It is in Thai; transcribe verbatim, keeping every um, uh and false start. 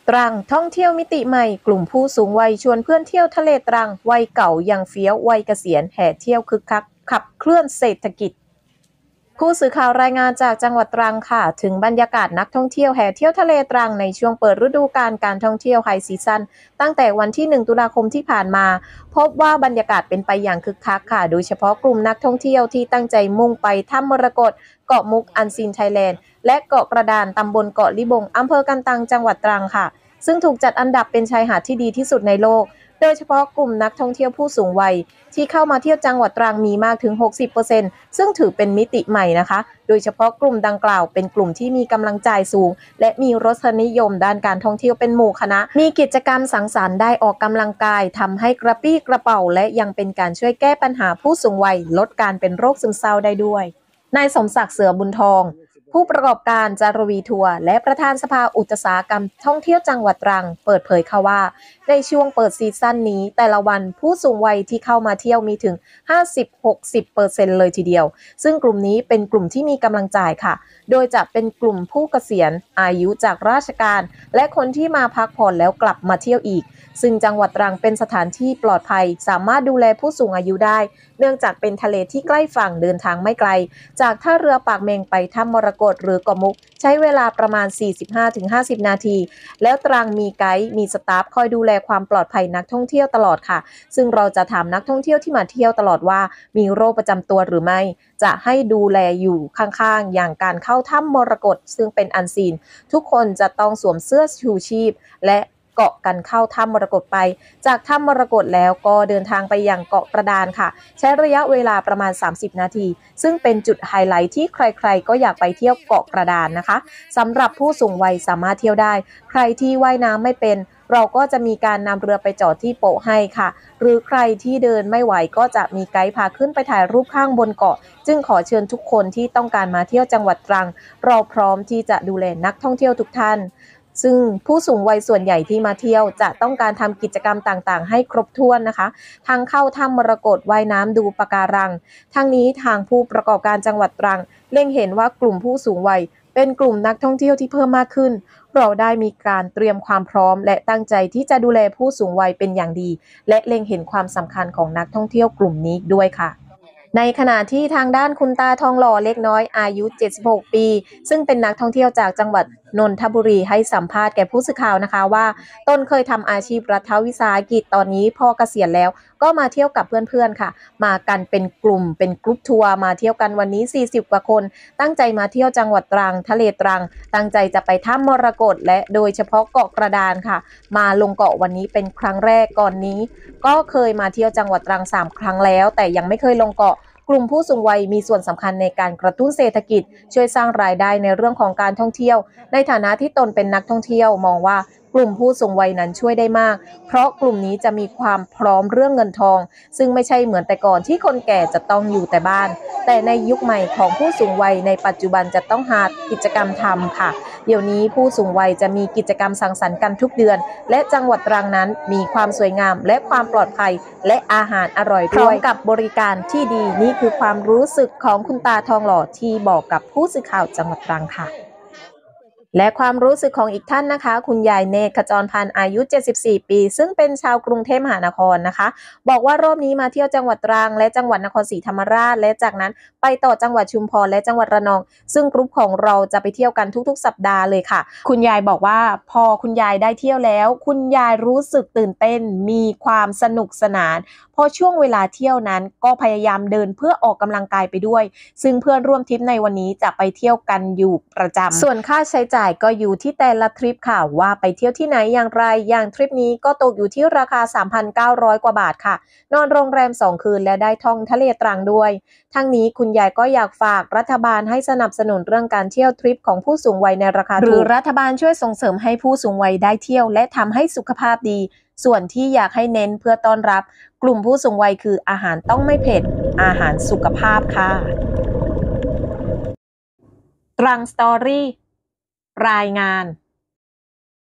ตรังท่องเที่ยวมิติใหม่กลุ่มผู้สูงวัยชวนเพื่อนเที่ยวทะเลตรังวัยเก่ายังเฟี้ยววัยเกษียณแห่เที่ยวคึกคักขับเคลื่อนเศรษฐกิจผู้สื่อข่าวรายงานจากจังหวัดตรังค่ะถึงบรรยากาศนักท่องเที่ยวแห่เที่ยวทะเลตรังในช่วงเปิดฤดูกาลการท่องเที่ยวไฮซีซั่นตั้งแต่วันที่หนึ่งตุลาคมที่ผ่านมาพบว่าบรรยากาศเป็นไปอย่างคึกคักค่ะโดยเฉพาะกลุ่มนักท่องเที่ยวที่ตั้งใจมุ่งไปถ้ำมรกตเกาะมุกอันซีนไทยแลนด์และเกาะกระดานตำบลเกาะลิบงอำเภอกันตังจังหวัดตรังค่ะซึ่งถูกจัดอันดับเป็นชายหาดที่ดีที่สุดในโลกโดยเฉพาะกลุ่มนักท่องเที่ยวผู้สูงวัยที่เข้ามาเที่ยวจังหวัดตรังมีมากถึง หกสิบเปอร์เซ็นต์ ซึ่งถือเป็นมิติใหม่นะคะโดยเฉพาะกลุ่มดังกล่าวเป็นกลุ่มที่มีกำลังจ่ายสูงและมีรสนิยมด้านการท่องเที่ยวเป็นหมู่คณะมีกิจกรรมสังสรรค์ได้ออกกำลังกายทำให้กระปี้กระเป๋าและยังเป็นการช่วยแก้ปัญหาผู้สูงวัยลดการเป็นโรคซึมเศร้าได้ด้วยนายสมศักดิ์เสือบุญทองผู้ประกอบการจารวีทัวร์และประธานสภาอุตสาหกรรมท่องเที่ยวจังหวัดตรังเปิดเผยค่ะว่าในช่วงเปิดซีซั่นนี้แต่ละวันผู้สูงวัยที่เข้ามาเที่ยวมีถึง ห้าสิบถึงหกสิบเปอร์เซ็นต์ เลยทีเดียวซึ่งกลุ่มนี้เป็นกลุ่มที่มีกำลังจ่ายค่ะโดยจะเป็นกลุ่มผู้เกษียณอายุจากราชการและคนที่มาพักผ่อนแล้วกลับมาเที่ยวอีกซึ่งจังหวัดตรังเป็นสถานที่ปลอดภัยสามารถดูแลผู้สูงอายุได้เนื่องจากเป็นทะเลที่ใกล้ฝั่งเดินทางไม่ไกลจากท่าเรือปากเมงไปถ้ำมรกตหรือเกาะมุกใช้เวลาประมาณ สี่สิบห้าถึงห้าสิบ นาทีแล้วตรังมีไกด์มีสตาฟคอยดูแลความปลอดภัยนักท่องเที่ยวตลอดค่ะซึ่งเราจะถามนักท่องเที่ยวที่มาเที่ยวตลอดว่ามีโรคประจำตัวหรือไม่จะให้ดูแลอยู่ข้างๆอย่างการเข้าถ้ำมรกตซึ่งเป็นอันซีนทุกคนจะต้องสวมเสื้อชูชีพและเกาะกันเข้าถ้ำมรกตไปจากถ้ำมรกตแล้วก็เดินทางไปยังเกาะกระดานค่ะใช้ระยะเวลาประมาณสามสิบนาทีซึ่งเป็นจุดไฮไลท์ที่ใครๆก็อยากไปเที่ยวเกาะกระดานนะคะสำหรับผู้สูงวัยสามารถเที่ยวได้ใครที่ว่ายน้ำไม่เป็นเราก็จะมีการนำเรือไปจอดที่โป๊ะให้ค่ะหรือใครที่เดินไม่ไหวก็จะมีไกด์พาขึ้นไปถ่ายรูปข้างบนเกาะจึงขอเชิญทุกคนที่ต้องการมาเที่ยวจังหวัดตรังเราพร้อมที่จะดูแลนักท่องเที่ยวทุกท่านซึ่งผู้สูงวัยส่วนใหญ่ที่มาเที่ยวจะต้องการทำกิจกรรมต่างๆให้ครบถ้วนนะคะทั้งเข้าถ้ำมรกตว่ายน้ำดูปะการังทั้งนี้ทางผู้ประกอบการจังหวัดตรังเล็งเห็นว่ากลุ่มผู้สูงวัยเป็นกลุ่มนักท่องเที่ยวที่เพิ่มมากขึ้นเราได้มีการเตรียมความพร้อมและตั้งใจที่จะดูแลผู้สูงวัยเป็นอย่างดีและเล็งเห็นความสำคัญของนักท่องเที่ยวกลุ่มนี้ด้วยค่ะในขณะที่ทางด้านคุณตาทองหล่อเล็กน้อยอายุเจ็ดสิบหกปีซึ่งเป็นนักท่องเที่ยวจากจังหวัดนนทบุรีให้สัมภาษณ์แก่ผู้สื่อข่าวนะคะว่าตนเคยทำอาชีพรัฐวิสาหกิจตอนนี้พอเกษียณแล้วก็มาเที่ยวกับเพื่อนๆค่ะมากันเป็นกลุ่มเป็นกรุ๊ปทัวร์มาเที่ยวกันวันนี้สี่สิบกว่าคนตั้งใจมาเที่ยวจังหวัดตรังทะเลตรังตั้งใจจะไปถ้ำมรกตและโดยเฉพาะเกาะกระดานค่ะมาลงเกาะวันนี้เป็นครั้งแรกก่อนนี้ก็เคยมาเที่ยวจังหวัดตรังสามครั้งแล้วแต่ยังไม่เคยลงเกาะกลุ่มผู้สูงวัยมีส่วนสำคัญในการกระตุ้นเศรษฐกิจช่วยสร้างรายได้ในเรื่องของการท่องเที่ยวในฐานะที่ตนเป็นนักท่องเที่ยวมองว่ากลุ่มผู้สูงวัยนั้นช่วยได้มากเพราะกลุ่มนี้จะมีความพร้อมเรื่องเงินทองซึ่งไม่ใช่เหมือนแต่ก่อนที่คนแก่จะต้องอยู่แต่บ้านแต่ในยุคใหม่ของผู้สูงวัยในปัจจุบันจะต้องหากิจกรรมทำค่ะเดี๋ยวนี้ผู้สูงวัยจะมีกิจกรรมสังสรรค์กันทุกเดือนและจังหวัดตรังนั้นมีความสวยงามและความปลอดภัยและอาหารอร่อยพร้อมกับบริการที่ดีนี่คือความรู้สึกของคุณตาทองหล่อที่บอกกับผู้สื่อข่าวจังหวัดตรังค่ะและความรู้สึกของอีกท่านนะคะคุณยายเนตรขจรพันธ์อายุเจ็ดสิบสี่ปีซึ่งเป็นชาวกรุงเทพมหานครนะคะบอกว่ารอบนี้มาเที่ยวจังหวัดตรังและจังหวัดนครศรีธรรมราชและจากนั้นไปต่อจังหวัดชุมพรและจังหวัดระนองซึ่งกรุ๊ปของเราจะไปเที่ยวกันทุกๆสัปดาห์เลยค่ะคุณยายบอกว่าพอคุณยายได้เที่ยวแล้วคุณยายรู้สึกตื่นเต้นมีความสนุกสนานพอช่วงเวลาเที่ยวนั้นก็พยายามเดินเพื่อออกกำลังกายไปด้วยซึ่งเพื่อนร่วมทริปในวันนี้จะไปเที่ยวกันอยู่ประจำส่วนค่าใช้จ่ายก็อยู่ที่แต่ละทริปค่ะว่าไปเที่ยวที่ไหนอย่างไรอย่างทริปนี้ก็ตกอยู่ที่ราคา สามพันเก้าร้อย กว่าบาทค่ะนอนโรงแรมสองคืนและได้ท่องทะเลตรังด้วยทั้งนี้คุณยายก็อยากฝากรัฐบาลให้สนับสนุนเรื่องการเที่ยวทริปของผู้สูงวัยในราคาถูกหรือรัฐบาลช่วยส่งเสริมให้ผู้สูงวัยได้เที่ยวและทำให้สุขภาพดีส่วนที่อยากให้เน้นเพื่อต้อนรับกลุ่มผู้สูงวัยคืออาหารต้องไม่เผ็ดอาหารสุขภาพค่ะตรังสตอรี่รายงาน